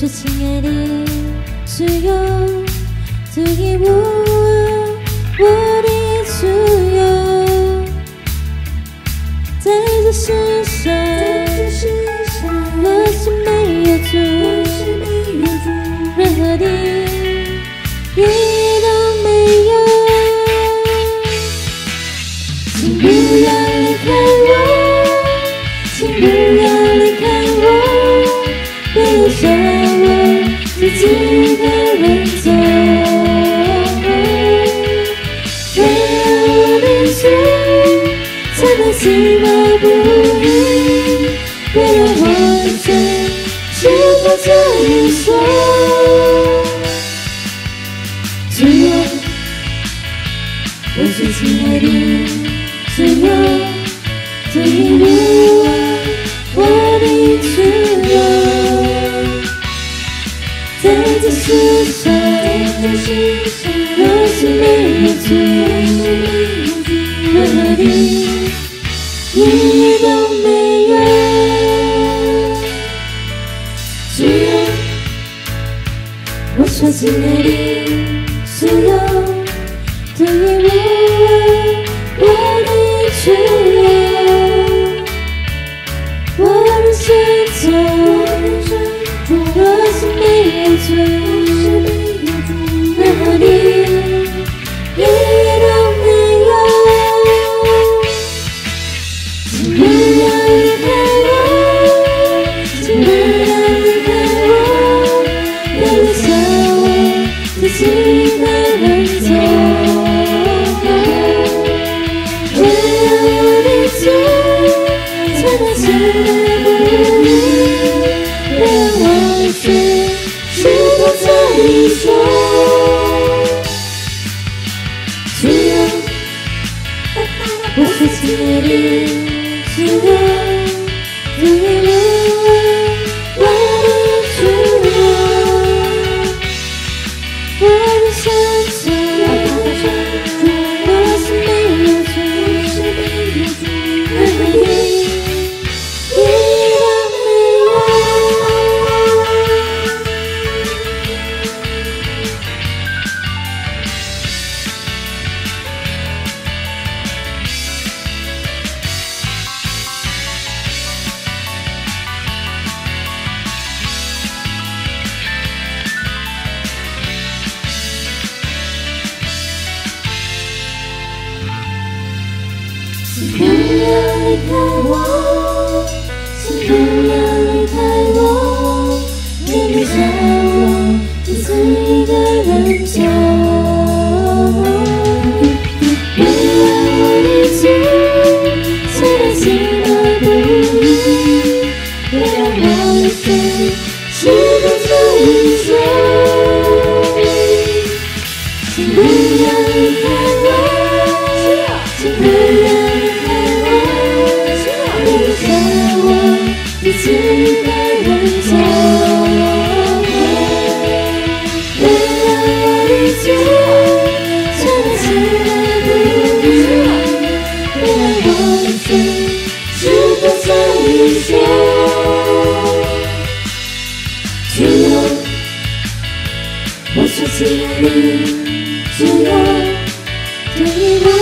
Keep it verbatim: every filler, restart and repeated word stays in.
说亲爱的，只有对你我我的自由，在这世上，我是没有主，任何的意义都没有。请不要离开我，请不要离开我，别留下我自己一个人走。为了我的主，才能寂寞不语，别让我的嘴只放这一说。只有我最亲爱的，只有对你我我的自由，在这世上，若是没有主，任何的意义都没有。只有我说亲爱的，只有对你我我的自由，我的选择，若是没有主，任何的意义都没有。请不要离开我，请不要离开我，别留下我自己一个人走。为了我的主，才能寂寞不语，别让我的嘴只放这一说。只有我说亲爱的，只有对你我我的自由，我的选择，若是没有主，任何的意义都没有。请不要离开我，请不要离开我，别留下我独自一个人走。为了我的主，才能寂寞不语，别让我的嘴只放这一说。请不要离开我，请不要自己一个人走。为了我的主，才能寂寞不语，别让我的嘴只放这一说。只有我说亲爱的，只有对你我